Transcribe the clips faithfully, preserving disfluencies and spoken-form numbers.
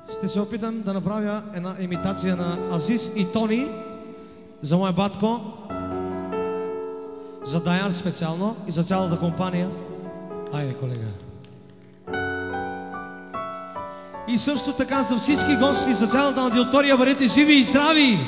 Ще се опитам да направя една имитация на Азис и Тони за моя батко, за Даян специално и за цялата компания. Айде, колега. И също така за всички гости, за цялата аудитория, бъдете живи и здрави!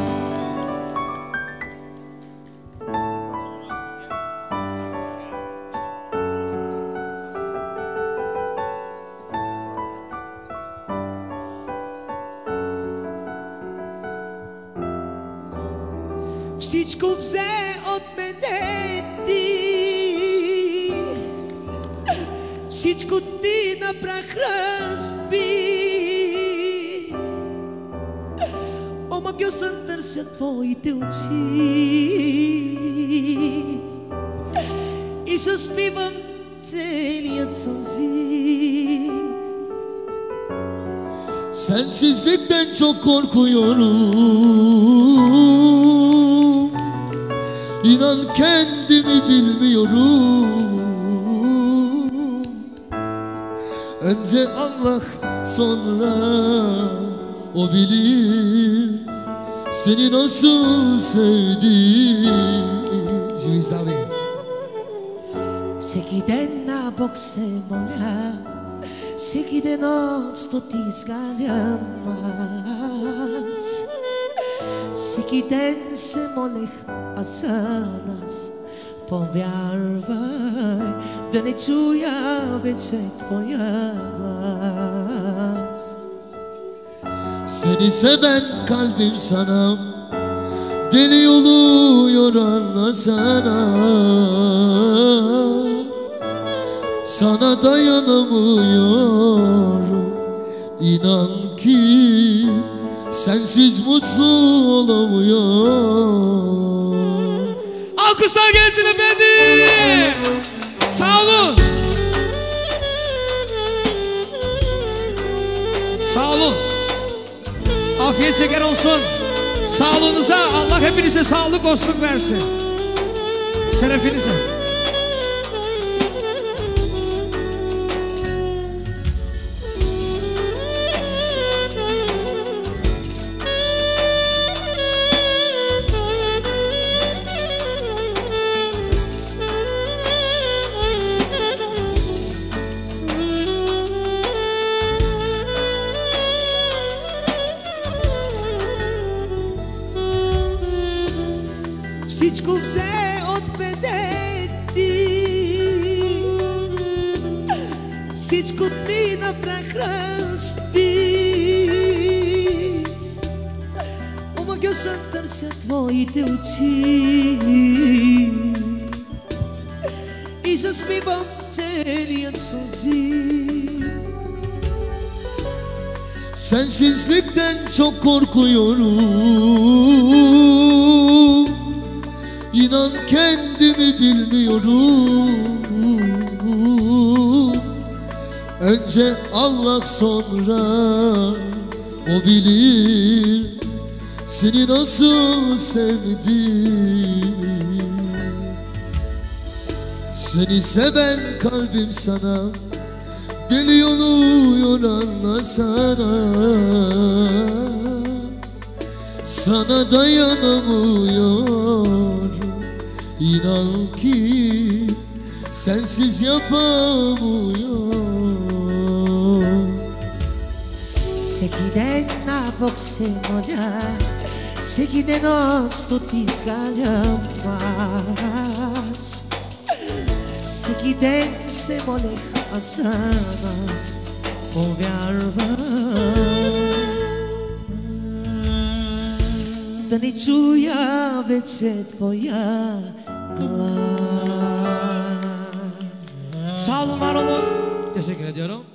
Всичко взе от мене ти, всичко ти на прах разби. Омагьо сън търся твоите очи и се смивам целият сълзи. Sensizlikten çok korkuyorum. İnan kendimi bilmiyorum. Önce Allah, sonra o bilir seni nasıl sevdim. Всеки ден на Бог се моля, всеки ден от сто ти изгарям аз. Всеки ден се молех аз за нас. Повярвай да не чуя вече твоя глас. Seni seven kalbim sana deli oluyor, anlasana. Sana dayanamıyorum, inan ki sensiz mutlu olamıyorum. Alkışlar gelsin efendim! Sağ olun! Sağ olun! Afiyet şeker olsun! Sağlığınıza Allah hepinize sağlık olsun versin! Şerefinize! Всичко взе от мене ти, всичко ти на прах разби. Омагьо сън търся твоите очи и засмивам целият сълзи. Sensizlikten çok korkuyorum. İnan kendimi bilmiyorum. Önce Allah, sonra o bilir seni nasıl sevdim. Seni seven kalbim sana deli oluyor, anlasana. Sana dayanamıyorum, inan ki sensiz yapamıyorum. Всеки ден на Бог се моля, всеки ден от сто ти изгарям аз. Всеки ден се молех аз за нас. Повярвай да не чуя вече твоя глас. Sağ olun, var olun. Teşekkür ediyorum.